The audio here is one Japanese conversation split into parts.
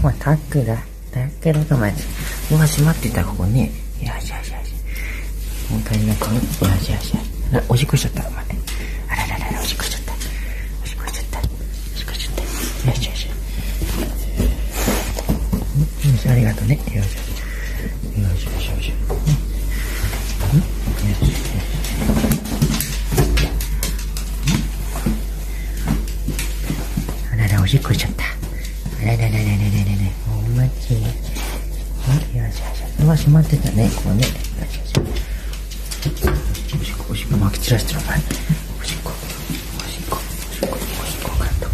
まあ、タックだとまず。うわ、閉まってた、ここね。よしよしよし。もう足りなくね。よしよしよし。おしっこしちゃった、待って。あらららら、おしっこしちゃった。おしっこしちゃった。おしっこしちゃった。よしよし。よし、ありがとうね。よしよし。よしよしよし。よしよし。あらら、おしっこしちゃった。あらららららららら。お待ち。よしよし。うわ、閉まってたね、ここね。よしよし。おしっこまき散らしてる、お前。おしっこカット。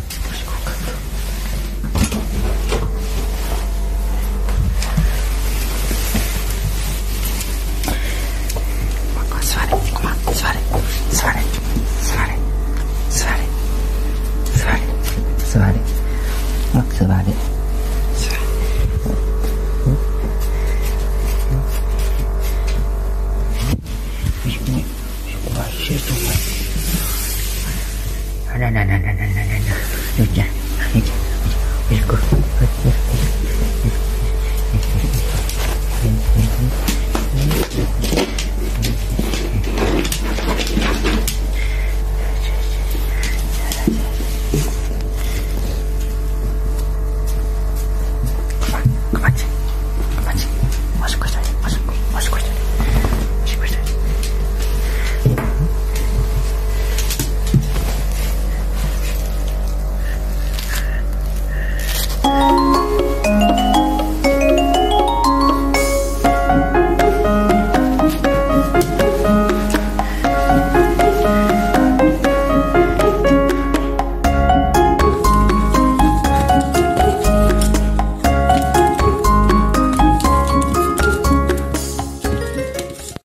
座れ。あらららららららら。よっちゃん。